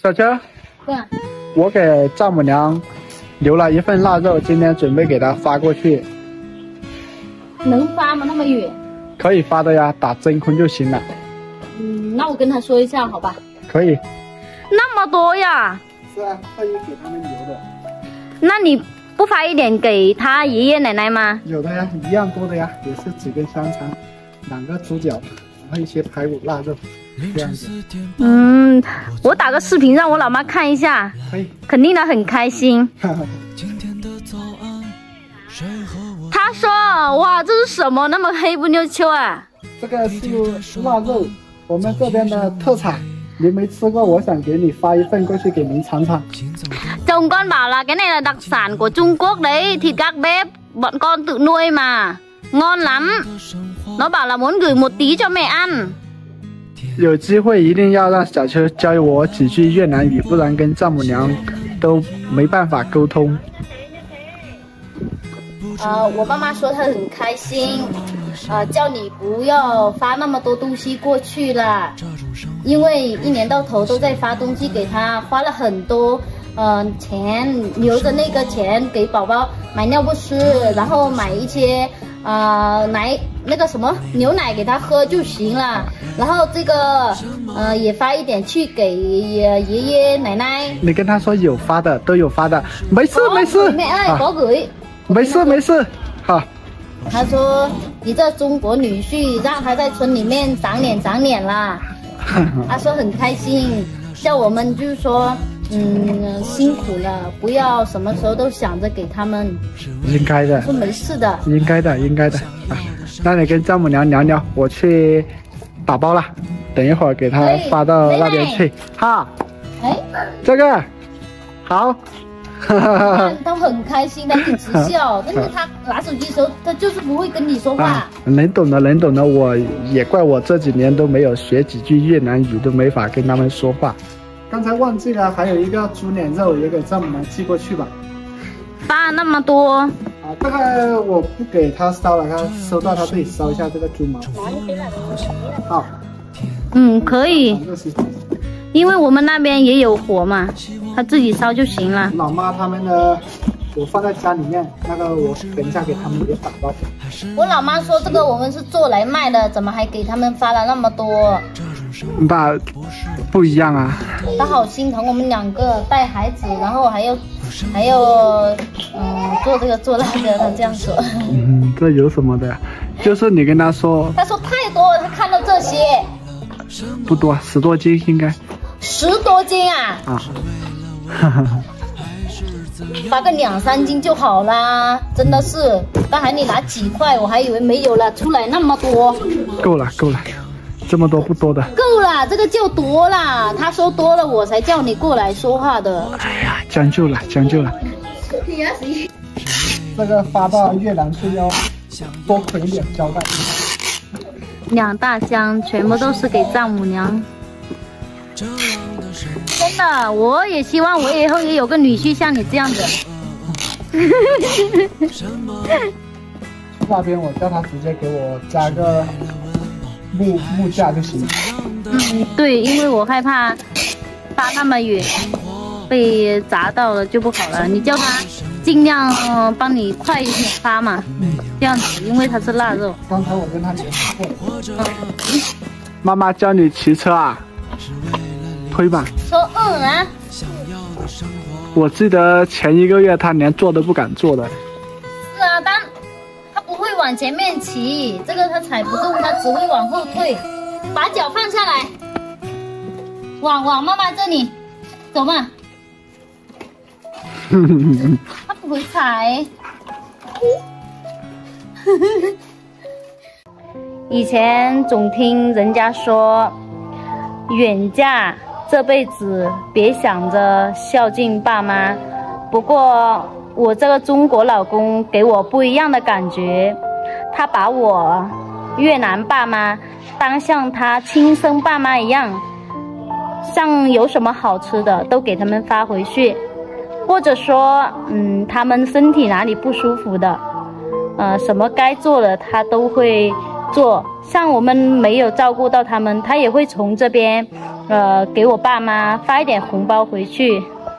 小秋，我给丈母娘留了一份腊肉，今天准备给她发过去。 能发吗？那么远？ 可以发的呀，打真空就行了。 那我跟她说一下，好吧？ 可以。 那么多呀？ 是啊，特意给他们留的。 那你不发一点给他爷爷奶奶吗？ 有的呀，一样多的呀，也是几根香肠，2个猪脚，然后一些排骨腊肉，这样子。 我打个视频让我老妈看一下， 可以， 肯定她很开心。她说：“哇，这是什么？那么黑不溜秋啊？” 这个是腊肉，我们这边的特产。您没吃過，我想給你發一份過去給您嘗嘗。 Chồng con bảo là cái này là đặc sản của Trung Quốc đấy, thịt các bếp bọn con tự nuôi mà, ngon lắm. Nó bảo là muốn gửi một tí cho mẹ ăn. 有机会一定要让小秋教我几句越南语，不然跟丈母娘都没办法沟通。 我妈妈说她很开心，叫你不要发那么多东西过去了，因为一年到头都在发东西给她，花了很多钱，留着那个钱给宝宝买尿不湿，然后买一些奶那个什么牛奶给他喝就行了，然后这个也发一点去给爷爷奶奶。你跟他说有发的，都有发的，没事没事。 我给。 没事没事，好。 他说你这中国女婿让他在村里面长脸啦。他说很开心，叫我们就是说辛苦了，不要什么时候都想着给他们。 应该的。 说没事的。 应该的应该的啊。那你跟丈母娘聊聊，我去打包了，等一会儿给他发到那边去。哈。这个好。 他很开心的，一直笑。但是他拿手机的时候，他就是不会跟你说话。 能懂的，能懂的。我也怪我这几年都没有学几句越南语，都没法跟他们说话。刚才忘记了，还有一个猪脸肉也给丈母娘寄过去吧。 发那么多。 这个我不给他烧了，他收到他自己烧一下这个猪毛。好。 可以。因为我们那边也有火嘛，他自己烧就行了。 老妈他们的，我放在家里面，那个我等一下给他们也打包。 我老妈说这个我们是做来卖的，怎么还给他们发了那么多？ 那不一样啊。 他好心疼我们2个带孩子，然后还要做这个做那个，他这样说。 这有什么的呀？就是你跟他说。 他说太多了，他看到这些。 不多，10多斤应该。 10多斤啊！发个2、3斤就好啦，真的是。刚才你拿几块，我还以为没有了，出来那么多。 够了，这么多不多的。 够了，这个就多了。他说多了，我才叫你过来说话的。 哎呀，将就了。这个发到越南去要多囤点胶带。 2大箱全部都是给丈母娘。真的，我也希望我以后也有个女婿像你这样的。 那边我叫他直接给我加个木架就行了。 对，因为我害怕发那么远被砸到了就不好了。你叫他尽量帮你快一点发嘛，这样子，因为它是腊肉。 刚才我跟他联系过。妈妈教你骑车啊？推吧。 说啊。 我记得前1个月他连坐都不敢坐的。 是啊，但他不会往前面骑，这个他踩不动，他只会往后退。把脚放下来，往妈妈这里走嘛。他不会踩。 以前总听人家说，远嫁这辈子别想着孝敬爸妈。不过我这个中国老公给我不一样的感觉，他把我越南爸妈当像他亲生爸妈一样，像有什么好吃的都给他们发回去，或者说他们身体哪里不舒服的，什么该做的他都会做。像我们没有照顾到他们，他也会从这边，给我爸妈发一点红包回去。